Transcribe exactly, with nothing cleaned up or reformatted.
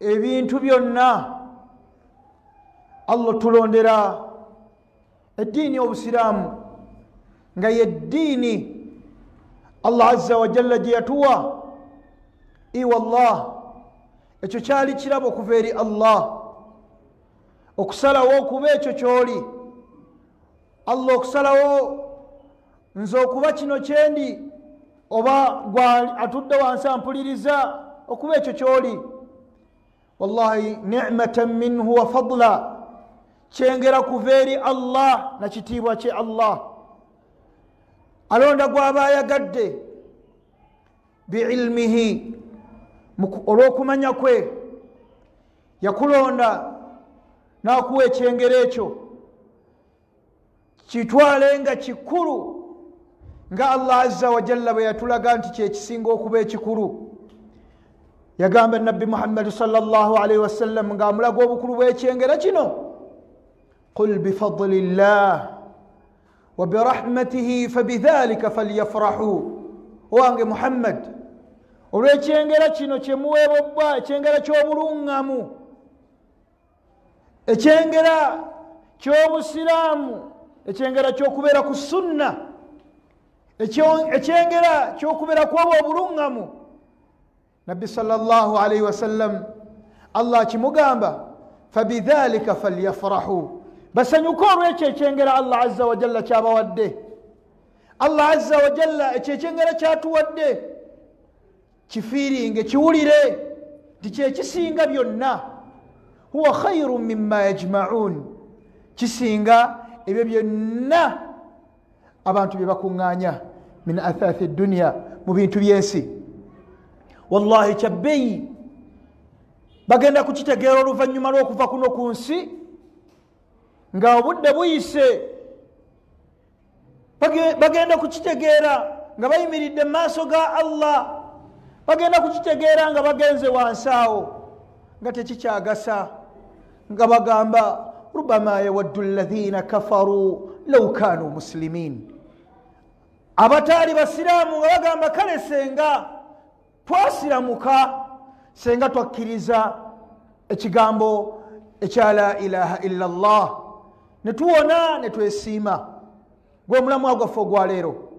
ebintu byonna Allah tulondera eddiini obusiraamu nga ye ddiini Allah azza wa jalla gye yatuwa. Iwallah, ekyo kyali kirabo okuva eri Allah okusalawo okuba ekyo kyoli. Allah okusalawo nze okuba kino kyendi oba gwa atudde wansi ampuliriza okuba ekyo kyoli. Wallahi ni'matan minhu wa fadla, kyengera kuva eri Allah na kitiibwa kye Allah. Alonda gw'aba ayagadde biilmihi, olw'okumanya kwe yakulonda n'akuwa ekyengero ekyo kitwale nga kikulu nga Allah azza wa jalla bwe yatulaga nti kyekisinga okuba ekikulu. Yagamba Nabbi Muhammad sallallahu alaihi wasallam nga amulaga obukulu bw'ekyengero kino, qul bifadlillah wa birahmatihi fabidhalika falyafrahu. Owange Muhammad, olw'ekyengero kino kyemuweebwa, ekyengero ky'obulungamu, ekyengero ky'obusiraamu, ekyengero ky'okubeera ku sunna, ekyengero ky'okubeera kw'obwo obulungamu, Nabbi sallallahu alaihi wasallam Allah kimugamba fabidhalika falyafrahu, basanyuke olw'ekyo ekyengero Allah azza wa jalla kyabawadde. Allah azza wa jalla ekyo ekyengero kyatuwadde kifiiringe, kiwulire nti kyekisinga byonna. Huwa khayrun mimma yajma'un, kisinga ebyo byonna abantu bye bakuŋŋaanya min athaathi dunya, mu bintu by'ensi. Wallahi kyabbeeyi bagenda kukitegeera oluvannyuma lw'okuva kuno ku nsi nga obudde buyise. Bagenda kukitegeera nga bayimiridde mu maaso ga Allah, bagenda kukitegeera nga bagenze wansi awo nga tekikyagasa, nga bagamba rubama yawaddu alladhina kafaru law kanu muslimin. Abataali basiraamu nga bagamba kale senga twasiramuka, senga twakkiriza ekigambo ekya la ilaha illa Allah, ne tuwona ne twesiima. Gwe mulamu gwaffe ogwa leero